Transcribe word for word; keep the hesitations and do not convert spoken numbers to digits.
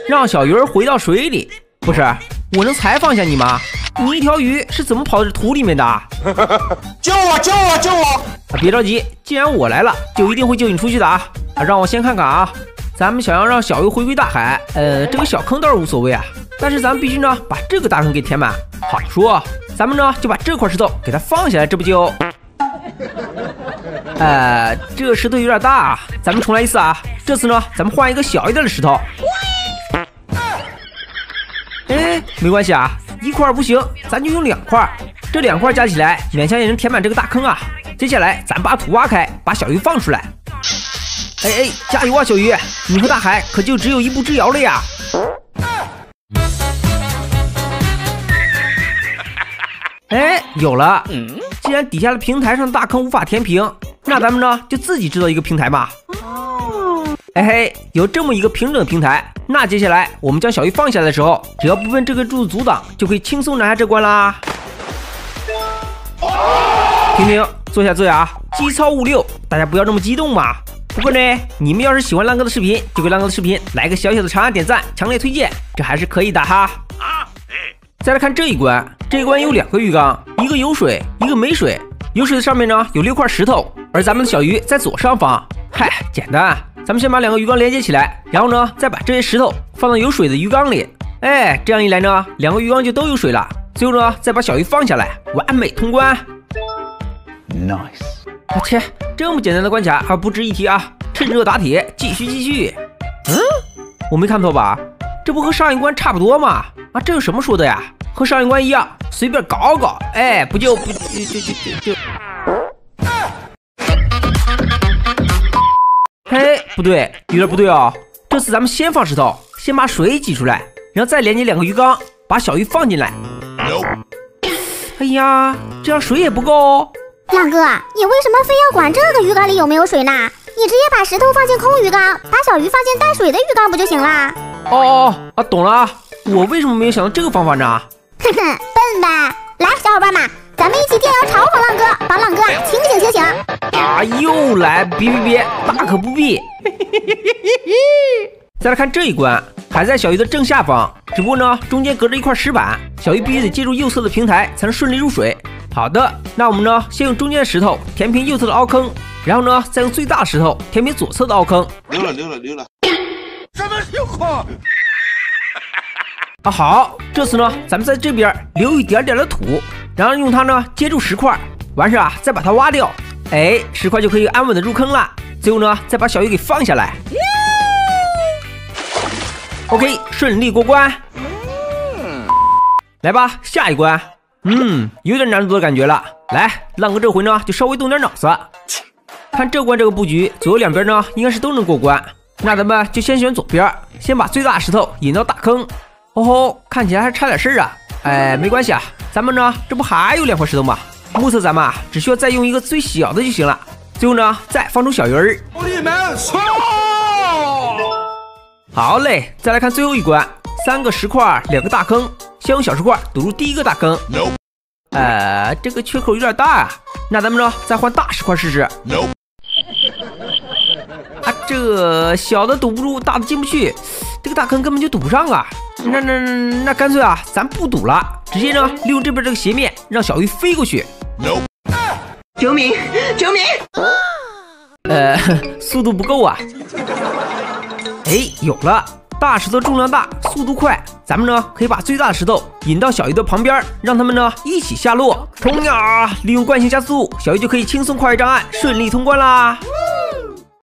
让小鱼儿回到水里。不是，我能采访一下你吗？你一条鱼是怎么跑到这土里面的？ 救我！救我！救我！ 啊，别着急，既然我来了，就一定会救你出去的啊！啊，让我先看看啊，咱们想要让小鱼回归大海，呃，这个小坑倒是无所谓啊，但是咱们必须呢把这个大坑给填满。好说，咱们呢就把这块石头给它放下来，这不就？呃，这个石头有点大啊，咱们重来一次啊！这次呢，咱们换一个小一点的石头。哎，没关系啊，一块不行，咱就用两块，这两块加起来勉强也能填满这个大坑啊。接下来咱把土挖开，把小鱼放出来。哎哎，加油啊，小鱼！你和大海可就只有一步之遥了呀！哎，有了！既然底下的平台上的大坑无法填平，那咱们呢就自己制造一个平台嘛。哎嘿，有这么一个平整的平台，那接下来我们将小鱼放下来的时候，只要不被这个柱子阻挡，就可以轻松拿下这关啦。停停，坐下坐下啊！机操五六，大家不要这么激动嘛。不过呢，你们要是喜欢浪哥的视频，就给浪哥的视频来个小小的长按点赞，强烈推荐，这还是可以的哈。再来看这一关，这一关有两个鱼缸，一个有水，一个没水。有水的上面呢有六块石头，而咱们的小鱼在左上方。嗨，简单，咱们先把两个鱼缸连接起来，然后呢再把这些石头放到有水的鱼缸里。哎，这样一来呢，两个鱼缸就都有水了。最后呢再把小鱼放下来，完美通关。 Nice。 我切，这么简单的关卡还不值一提啊！趁热打铁，继续继续。嗯，我没看错吧？这不和上一关差不多吗？啊，这有什么说的呀？和上一关一样，随便搞搞，哎，不就不就就就就就……嘿，不对，有点不对哦。这次咱们先放石头，先把水挤出来，然后再连接两个鱼缸，把小鱼放进来。哎呀，这样水也不够哦。 浪哥，你为什么非要管这个鱼缸里有没有水呢？你直接把石头放进空鱼缸，把小鱼放进带水的鱼缸不就行了？ 哦哦啊，懂了。我为什么没有想到这个方法呢？ 哼哼，笨蛋！来，小伙伴们，咱们一起电摇嘲讽浪哥，帮浪哥啊清醒清醒！ 啊，又来！别别别，大可不必。再来看这一关，海在小鱼的正下方，只不过呢中间隔着一块石板，小鱼必须得借助右侧的平台才能顺利入水。好的，那我们呢先用中间的石头填平右侧的凹坑，然后呢再用最大的石头填平左侧的凹坑。 溜了溜了溜了！ 什么情况？ 啊好，这次呢咱们在这边留一点点的土，然后用它呢接住石块，完事啊再把它挖掉，哎，石块就可以安稳的入坑了。最后呢再把小鱼给放下来。OK， 顺利过关。来吧，下一关。嗯，有点难度的感觉了。来，浪哥这回呢就稍微动点脑子。看这关这个布局，左右两边呢应该是都能过关。那咱们就先选左边，先把最大的石头引到大坑。哦吼，看起来还差点事儿啊。哎，没关系啊，咱们呢这不还有两块石头吗？目测咱们啊只需要再用一个最小的就行了。最后呢再放出小鱼儿。 你们错！ 好嘞，再来看最后一关，三个石块，两个大坑，先用小石块堵住第一个大坑。 No. 呃，这个缺口有点大啊，那咱们呢再换大石块试试。 No. 啊，这小的堵不住，大的进不去，这个大坑根本就堵不上啊。那那那干脆啊，咱不堵了，直接呢利用这边这个斜面让小鱼飞过去。 No. 救命！救命！ 呃，速度不够啊。哎，有了！大石头重量大，速度快，咱们呢可以把最大的石头引到小鱼的旁边，让他们呢一起下落。冲呀！利用惯性加速度，小鱼就可以轻松跨越障碍，顺利通关啦！